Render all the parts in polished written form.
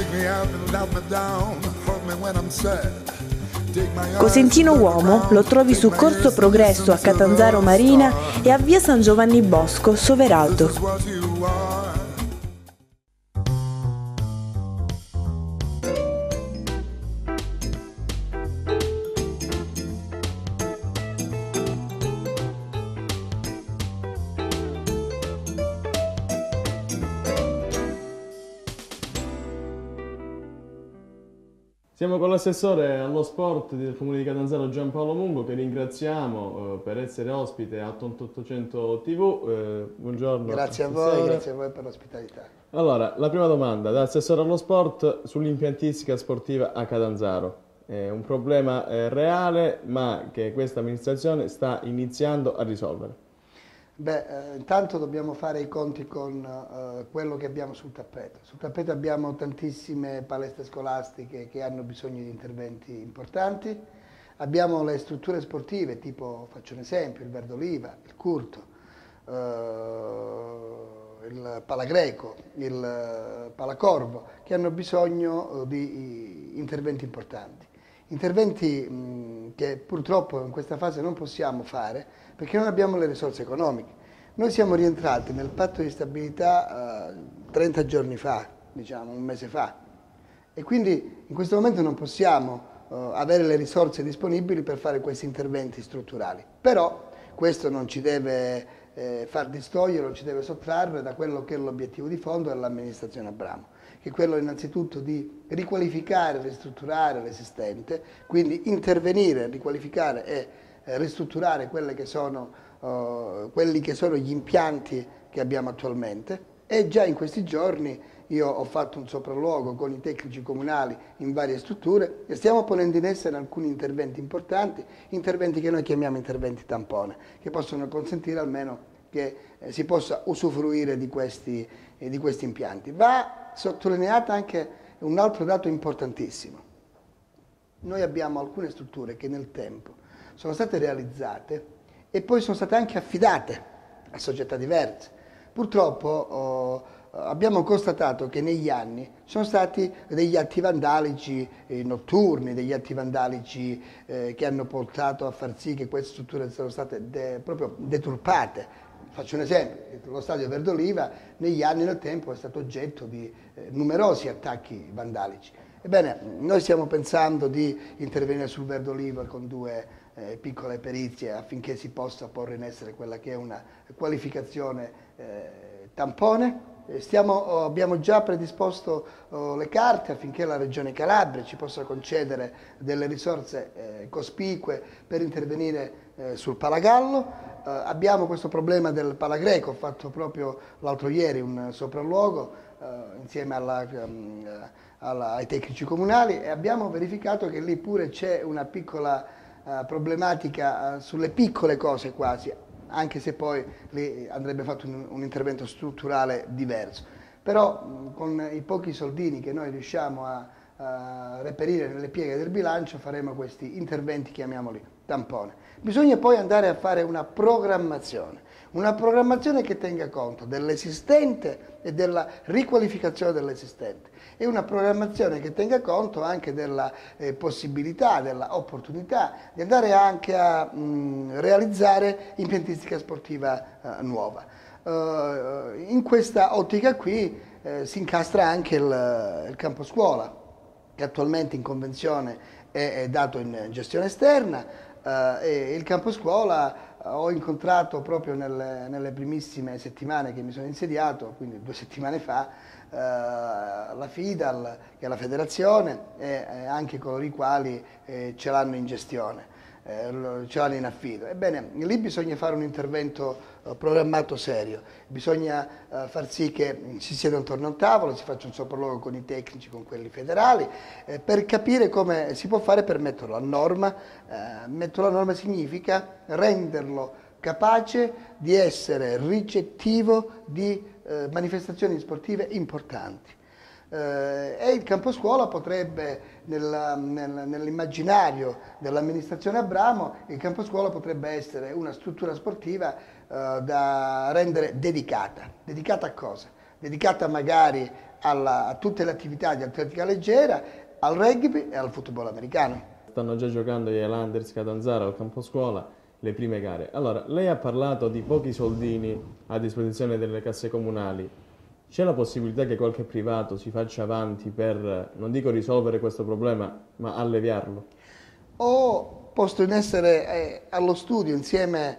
Cosentino Uomo lo trovi su Corso Progresso a Catanzaro Marina e a via San Giovanni Bosco, Soverato. Siamo con l'assessore allo sport del Comune di Catanzaro Giampaolo Mungo, che ringraziamo per essere ospite a 8800 TV. Buongiorno. Grazie a voi per l'ospitalità. Allora, la prima domanda da assessore allo sport sull'impiantistica sportiva a Catanzaro. È un problema reale, ma che questa amministrazione sta iniziando a risolvere. Intanto dobbiamo fare i conti con quello che abbiamo sul tappeto. Sul tappeto abbiamo tantissime palestre scolastiche che hanno bisogno di interventi importanti. Abbiamo le strutture sportive, tipo, faccio un esempio, il Verdoliva, il Curto, il Palagreco, il Palacorvo, che hanno bisogno di interventi importanti. Interventi che purtroppo in questa fase non possiamo fare perché non abbiamo le risorse economiche. Noi siamo rientrati nel patto di stabilità 30 giorni fa, diciamo un mese fa, e quindi in questo momento non possiamo avere le risorse disponibili per fare questi interventi strutturali. Però questo non ci deve far distogliere, non ci deve sottrarre da quello che è l'obiettivo di fondo dell'amministrazione Abramo, che è quello innanzitutto di riqualificare e ristrutturare l'esistente, quindi intervenire, riqualificare e ristrutturare quelli che sono gli impianti che abbiamo attualmente, e già in questi giorni io ho fatto un sopralluogo con i tecnici comunali in varie strutture e stiamo ponendo in essere alcuni interventi importanti, interventi che noi chiamiamo interventi tampone, che possono consentire almeno che si possa usufruire di questi impianti. Va sottolineato anche un altro dato importantissimo. Noi abbiamo alcune strutture che nel tempo sono state realizzate e poi sono state anche affidate a società diverse. Purtroppo abbiamo constatato che negli anni ci sono stati degli atti vandalici notturni, degli atti vandalici che hanno portato a far sì che queste strutture siano state proprio deturpate. Faccio un esempio, lo stadio Verdoliva negli anni nel tempo è stato oggetto di numerosi attacchi vandalici. Ebbene, noi stiamo pensando di intervenire sul Verdoliva con due piccole perizie affinché si possa porre in essere quella che è una qualificazione tampone. Abbiamo già predisposto le carte affinché la Regione Calabria ci possa concedere delle risorse cospicue per intervenire sul Palagallo. Abbiamo questo problema del Palagreco, ho fatto proprio l'altro ieri un sopralluogo insieme ai tecnici comunali e abbiamo verificato che lì pure c'è una piccola problematica sulle piccole cose quasi, anche se poi lì andrebbe fatto un intervento strutturale diverso. Però con i pochi soldini che noi riusciamo a reperire nelle pieghe del bilancio faremo questi interventi, chiamiamoli tampone. Bisogna poi andare a fare una programmazione che tenga conto dell'esistente e della riqualificazione dell'esistente e una programmazione che tenga conto anche della possibilità, della opportunità di andare anche a realizzare impiantistica sportiva nuova. In questa ottica qui si incastra anche il campo scuola, che attualmente in convenzione è dato in gestione esterna, e il campo scuola ho incontrato proprio nelle primissime settimane che mi sono insediato, quindi 2 settimane fa, la FIDAL, che è la federazione, e anche coloro i quali ce l'hanno in gestione, ce l'hanno in affido. Ebbene, lì bisogna fare un intervento programmato serio, bisogna far sì che si sieda intorno a un tavolo, si faccia un sopralluogo con i tecnici, con quelli federali, per capire come si può fare per metterlo a norma. Metterlo a norma significa renderlo capace di essere ricettivo di manifestazioni sportive importanti. E il campo scuola potrebbe, nell'immaginario dell'amministrazione Abramo, il campo scuola potrebbe essere una struttura sportiva da rendere dedicata. Dedicata a cosa? Dedicata magari a tutte le attività di atletica leggera, al rugby e al football americano. Stanno già giocando gli Highlanders Catanzaro al campo scuola le prime gare. Allora, lei ha parlato di pochi soldini a disposizione delle casse comunali. C'è la possibilità che qualche privato si faccia avanti per, non dico risolvere questo problema, ma alleviarlo? Ho posto in essere allo studio, insieme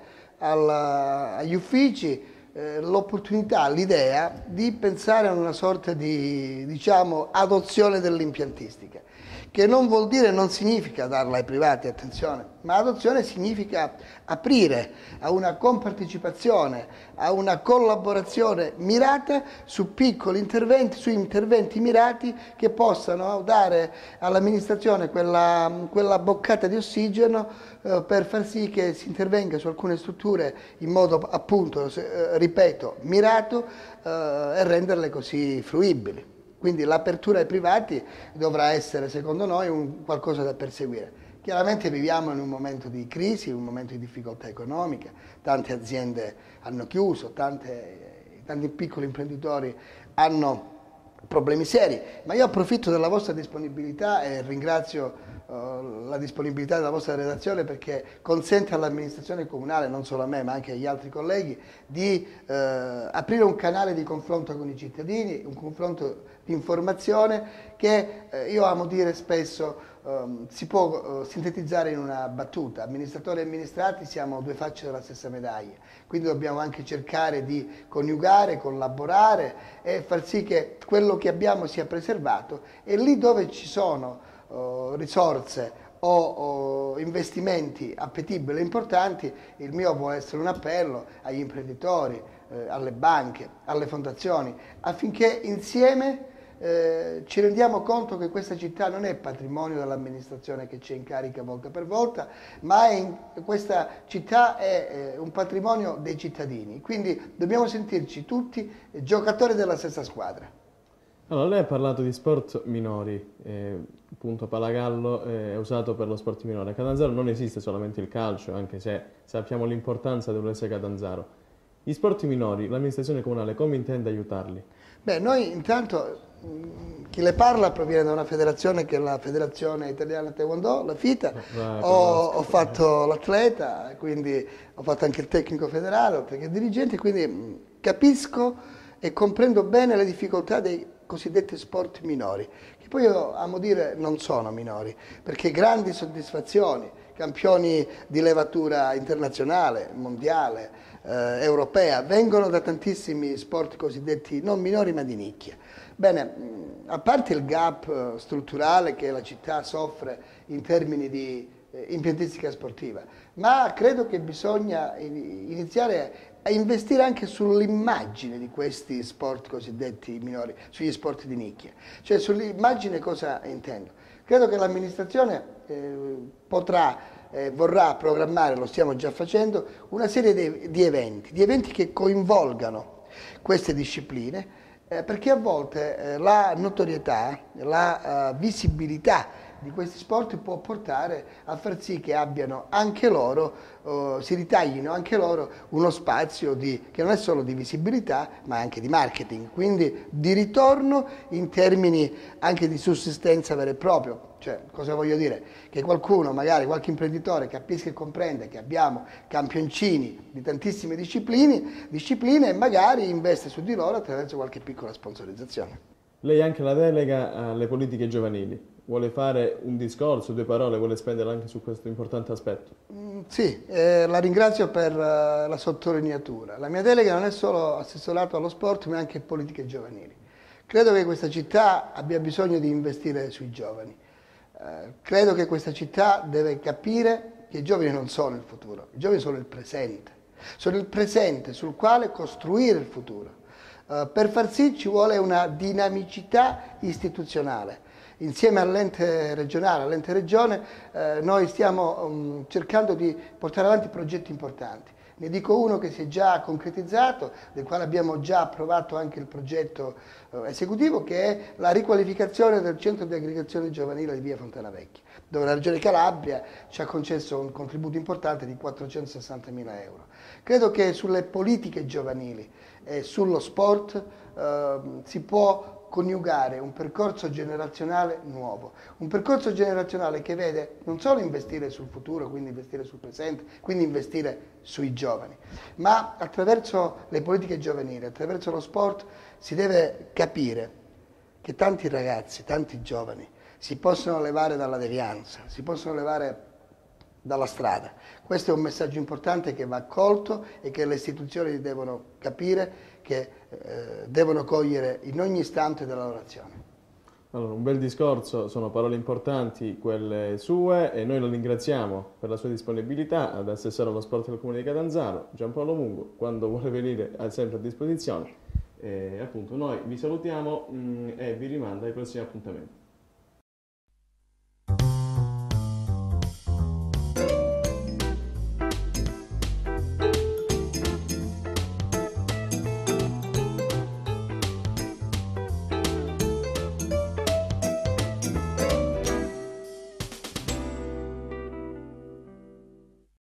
agli uffici, l'opportunità, l'idea di pensare a una sorta di, diciamo, adozione dell'impiantistica, che non vuol dire, non significa darla ai privati, attenzione, ma adozione significa aprire a una compartecipazione, a una collaborazione mirata su piccoli interventi, su interventi mirati che possano dare all'amministrazione quella boccata di ossigeno per far sì che si intervenga su alcune strutture in modo, appunto, ripeto, mirato e renderle così fruibili. Quindi l'apertura ai privati dovrà essere, secondo noi, qualcosa da perseguire. Chiaramente viviamo in un momento di crisi, in un momento di difficoltà economica, tante aziende hanno chiuso, tanti piccoli imprenditori hanno problemi seri, ma io approfitto della vostra disponibilità e ringrazio la disponibilità della vostra redazione, perché consente all'amministrazione comunale, non solo a me ma anche agli altri colleghi, di aprire un canale di confronto con i cittadini, un confronto di informazione che io amo dire spesso si può sintetizzare in una battuta: amministratori e amministrati siamo due facce della stessa medaglia, quindi dobbiamo anche cercare di coniugare, collaborare e far sì che quello che abbiamo sia preservato, e lì dove ci sono risorse o investimenti appetibili e importanti, il mio vuole essere un appello agli imprenditori, alle banche, alle fondazioni, affinché insieme ci rendiamo conto che questa città non è patrimonio dell'amministrazione che ci incarica volta per volta, ma questa città è un patrimonio dei cittadini, quindi dobbiamo sentirci tutti giocatori della stessa squadra. Allora, lei ha parlato di sport minori, appunto Palagallo è usato per lo sport minore. A Catanzaro non esiste solamente il calcio, anche se sappiamo l'importanza dell'US Catanzaro. Gli sport minori, l'amministrazione comunale come intende aiutarli? Beh, noi intanto, chi le parla proviene da una federazione che è la Federazione Italiana Taekwondo, la FITA. Ho fatto l'atleta, quindi ho fatto anche il tecnico federale, oltre che dirigente, quindi capisco e comprendo bene le difficoltà dei cosiddetti sport minori, che poi io amo dire non sono minori, perché grandi soddisfazioni, campioni di levatura internazionale, mondiale, europea, vengono da tantissimi sport cosiddetti non minori ma di nicchia. Bene, a parte il gap strutturale che la città soffre in termini di impiantistica sportiva, ma credo che bisogna iniziare a investire anche sull'immagine di questi sport cosiddetti minori, sugli sport di nicchia. Cioè sull'immagine cosa intendo? Credo che l'amministrazione vorrà programmare, lo stiamo già facendo, una serie di eventi che coinvolgano queste discipline, perché a volte la notorietà, la visibilità di questi sport può portare a far sì che abbiano anche loro, si ritaglino anche loro uno spazio che non è solo di visibilità ma anche di marketing, quindi di ritorno in termini anche di sussistenza vera e propria. Cioè, cosa voglio dire? Che qualcuno, magari qualche imprenditore, capisca e comprenda che abbiamo campioncini di tantissime discipline e magari investe su di loro attraverso qualche piccola sponsorizzazione. Lei ha anche la delega alle politiche giovanili. Vuole fare un discorso, due parole, vuole spendere anche su questo importante aspetto? Sì, la ringrazio per la sottolineatura. La mia delega non è solo assessorato allo sport, ma anche politiche giovanili. Credo che questa città abbia bisogno di investire sui giovani. Credo che questa città deve capire che i giovani non sono il futuro, i giovani sono il presente sul quale costruire il futuro. Per far sì ci vuole una dinamicità istituzionale. Insieme all'ente regionale, all'ente regione, noi stiamo cercando di portare avanti progetti importanti. Ne dico uno che si è già concretizzato, del quale abbiamo già approvato anche il progetto esecutivo, che è la riqualificazione del centro di aggregazione giovanile di via Fontana Vecchia, dove la Regione Calabria ci ha concesso un contributo importante di 460.000 euro. Credo che sulle politiche giovanili e sullo sport si può coniugare un percorso generazionale nuovo, un percorso generazionale che vede non solo investire sul futuro, quindi investire sul presente, quindi investire sui giovani, ma attraverso le politiche giovanili, attraverso lo sport si deve capire che tanti ragazzi, tanti giovani si possono levare dalla devianza, si possono levare dalla strada. Questo è un messaggio importante che va colto e che le istituzioni devono capire, che devono cogliere in ogni istante della loro azione. Allora, un bel discorso, sono parole importanti quelle sue e noi lo ringraziamo per la sua disponibilità ad assessore allo sport del Comune di Catanzaro. Giampaolo Mungo, quando vuole venire è sempre a disposizione. E appunto noi vi salutiamo e vi rimando ai prossimi appuntamenti.